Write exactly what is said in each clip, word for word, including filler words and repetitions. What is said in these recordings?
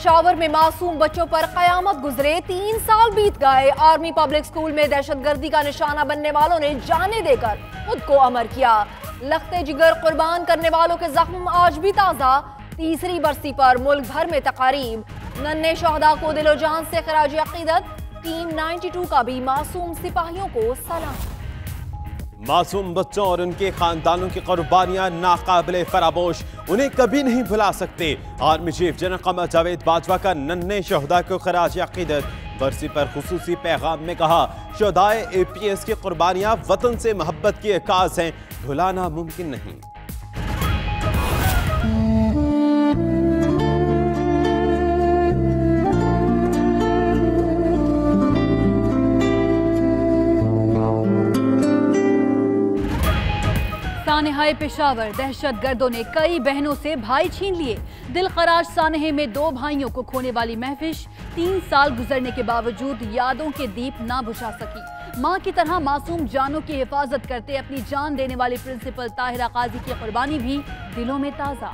पेशावर में मासूम बच्चों पर कयामत गुजरे, तीन साल बीत गए। आर्मी पब्लिक स्कूल में दहशतगर्दी का निशाना बनने वालों ने जाने देकर खुद को अमर किया। लख्ते जिगर कुर्बान करने वालों के जख्म आज भी ताजा। तीसरी बरसी पर मुल्क भर में तकारीब। नन्हे शहदा को दिलो जान से खराज अकीदत। टीम बानवे का भी मासूम सिपाहियों को सलाम। मासूम बच्चों और उनके खानदानों की कुर्बानियां नाकाबिले फरामोश, उन्हें कभी नहीं भुला सकते। Army chief general Qamar Javed Bajwa का नन्हे शहदा को खराज अकीदत। बरसी पर खुसूसी पैगाम में कहा, शहदाए ए पी एस की कुर्बानियां वतन से मोहब्बत की अक्कास हैं, भुलाना मुमकिन नहीं। सानेहाए पेशावर, दहशत गर्दों ने कई बहनों से भाई छीन लिए। दिल खराज सानेहे में दो भाइयों को खोने वाली महफिश, तीन साल गुजरने के बावजूद यादों के दीप ना बुझा सकी। मां की तरह मासूम जानों की हिफाजत करते अपनी जान देने वाली प्रिंसिपल ताहिरा काजी की कुर्बानी भी दिलों में ताजा।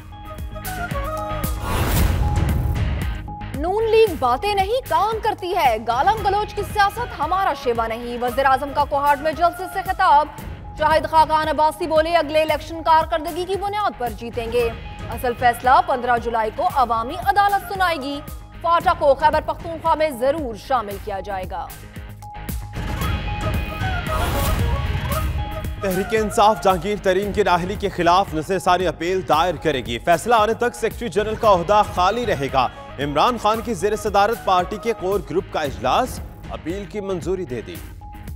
नून लीग बातें नहीं काम करती है, गालम गलोच की सियासत हमारा शेवा नहीं। वज़ीर आज़म का कोहाट में जलसे से खिताब। शाहिद खाकान अब्बासी बोले, अगले इलेक्शन कारकर्दगी की बुनियाद पर जीतेंगे। असल फैसला पंद्रह जुलाई को अवामी अदालत सुनाएगी। फाटा को खैबर पख्तूनख्वा में जरूर शामिल किया जाएगा। तहरीक इंसाफ जहांगीर तरीन की नाअहली के खिलाफ नज़रसानी अपील दायर करेगी। फैसला आने तक सेक्रेटरी जनरल का ओहदा खाली रहेगा। इमरान खान की ज़ेर सदारत पार्टी के कोर ग्रुप का इजलास, अपील की मंजूरी दे दी।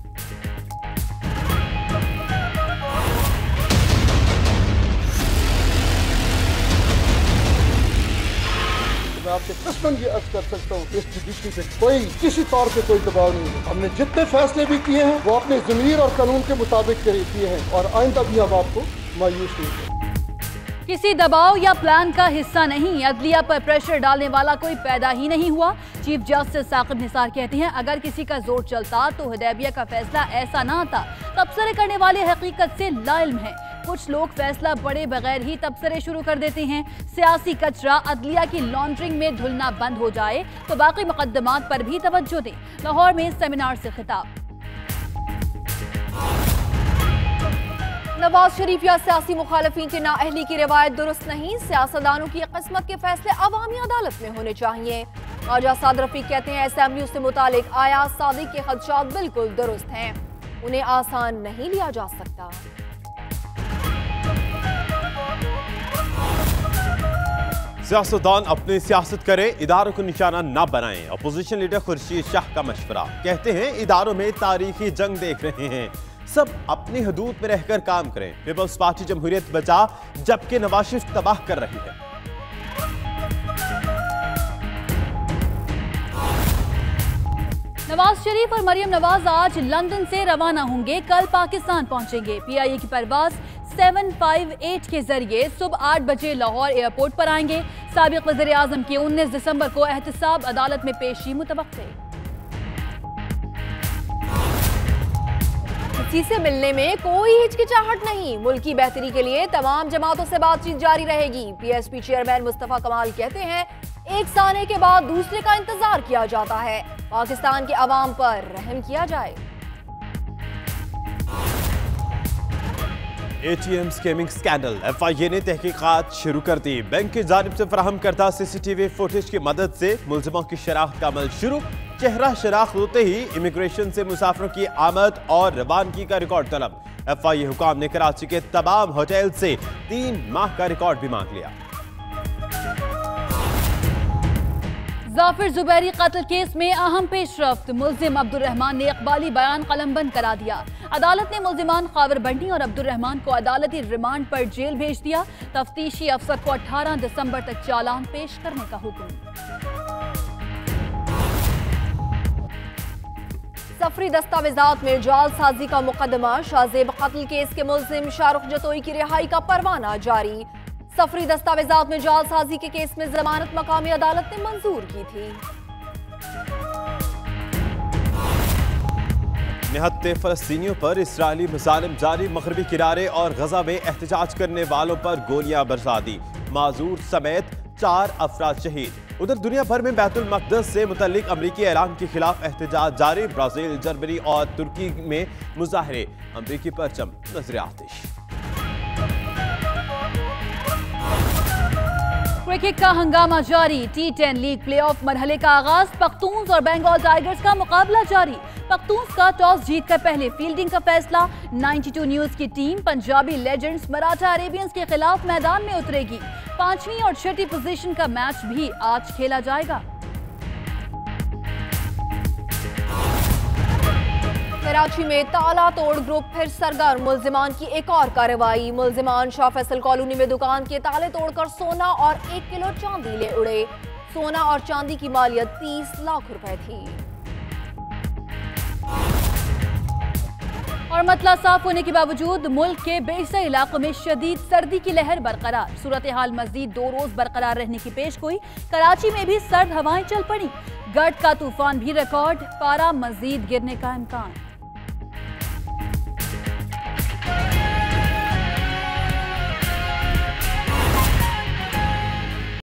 मैं आपसे कसमन ये अर्ज कर सकता हूँ, इस जुडिशरी पे कोई किसी तौर पे कोई दबाव नहीं है। हमने जितने फैसले भी किए हैं वो अपने ज़मीर और कानून के मुताबिक किए हैं और आइंदा भी हम आपको मायूस नहीं करेंगे। किसी दबाव या प्लान का हिस्सा नहीं। अदलिया पर प्रेशर डालने वाला कोई पैदा ही नहीं हुआ। चीफ जस्टिस साकिब निसार कहते हैं, अगर किसी का जोर चलता तो हुदैबिया का फैसला ऐसा ना आता। तबसरे करने वाले हकीकत से लाइल्म है। कुछ लोग फैसला पड़े बगैर ही तबसरे शुरू कर देते हैं। सियासी कचरा अदलिया की लॉन्ड्रिंग में धुलना बंद हो जाए तो बाकी मुकदमात पर भी तवज्जो दें। लाहौर में सेमिनार से खिताब। नवाज शरीफ या सियासी मुखालफीन की नाअहली की रिवायत दुरुस्त नहीं। सियासतदानों की किस्मत के फैसले अवामी अदालत में होने चाहिए। ख्वाजा साद रफीक कहते हैं, एस एम यू से मुतालिक आयाज सादिक के खदशात बिल्कुल दुरुस्त हैं, उन्हें आसान नहीं लिया जा सकता। सियासतदान अपनी सियासत करें, इदारों को निशाना न बनाएं। अपोजिशन लीडर खुर्शीद शाह का मशवरा। कहते हैं, इदारों में तारीखी जंग देख रहे हैं, सब अपनी हदूद में रहकर काम करें। पीपल्स पार्टी जमहूरियत बचा जबकि नवाज शरीफ तबाह कर रही है। नवाज शरीफ और मरियम नवाज आज लंदन से रवाना होंगे, कल पाकिस्तान पहुंचेंगे। पी आई ए की परवाज सेवन फाइव एट के जरिए सुबह आठ बजे लाहौर एयरपोर्ट पर आएंगे। साबिक वज़ीर आज़म की उन्नीस दिसंबर को एहतसाब अदालत में पेशी मुतवक्के। किसी से मिलने में कोई हिचकिचाहट नहीं। मुल्क की बेहतरी के लिए तमाम जमातों से बातचीत जारी रहेगी। P S P chairman Mustafa Kamal कहते हैं, एक साने के बाद दूसरे का इंतजार किया जाता है, पाकिस्तान के अवाम पर रहम किया जाए। A T M scamming scandal, F I A ने तहकीकात शुरू कर दी। बैंक की जानिब से फराहम करदा C C T V footage की मदद से मुलजिमों की शनाख्त का अमल शुरू। चेहरा शनाख्त होते ही इमिग्रेशन से मुसाफिरों की आमद और रवानगी का रिकॉर्ड तलब। एफ आई ए हुकाम ने कराची के तमाम होटल से तीन माह का रिकॉर्ड भी मांग लिया। जाफिर जुबैरी कत्ल केस में अहम पेशरफ्त। मुल्जिम अब्दुर्रहमान ने इकबाली बयान कलमबंद करा दिया। अदालत ने मुल्जिमान खावर बंटी और अब्दुर्रहमान को अदालती रिमांड पर जेल भेज दिया। तफ्तीशी अफसर को अठारह दिसंबर तक चालान पेश करने का हुक्म। सफरी दस्तावेजात में जालसाजी का मुकदमा। शाहजेब कत्ल केस के मुल्जिम शाहरुख जतोई की रिहाई का परवाना जारी। सफरी दस्तावेजात में जालसाजी के केस में जमानत मकामी अदालत ने मंजूर की थी। निहत्ते फलस्तीनियों पर इसराइली मज़ालिम जारी। मगरबी किनारे और गजा में एहतजाज करने वालों पर गोलियां बरसा दी। माजूर समेत चार अफराद शहीद। उधर दुनिया भर में बैतुल मक़दस से मुतल्लिक अमरीकी ऐलान के खिलाफ एहतजाज जारी। ब्राजील, जर्मनी और तुर्की में मुजाहरे, अमरीकी परचम नजर आतिश। क्रिकेट का हंगामा जारी। टी टेन लीग प्लेऑफ मरहले का आगाज। पख्तून्स और बंगाल टाइगर्स का मुकाबला जारी। पख्तून्स का टॉस जीतकर पहले फील्डिंग का फैसला। बानवे न्यूज की team Punjabi legends Maratha Arabians के खिलाफ मैदान में उतरेगी। पांचवी और छठी पोजीशन का मैच भी आज खेला जाएगा। कराची में ताला तोड़ ग्रुप फिर सरगर्म। मुल्जिमान की एक और कार्रवाई। मुल्जिमान शाह फैसल कॉलोनी में दुकान के ताले तोड़कर सोना और एक किलो चांदी ले उड़े। सोना और चांदी की मालियत तीस लाख रुपए थी। और मतला साफ होने के बावजूद मुल्क के बेशतर इलाकों में शदीद सर्दी की लहर बरकरार। सूरत हाल मजीद दो रोज बरकरार रहने की पेश गोई। कराची में भी सर्द हवाएं चल पड़ी। गर्द का तूफान भी रिकॉर्ड। पारा मजीद गिरने का इम्कान।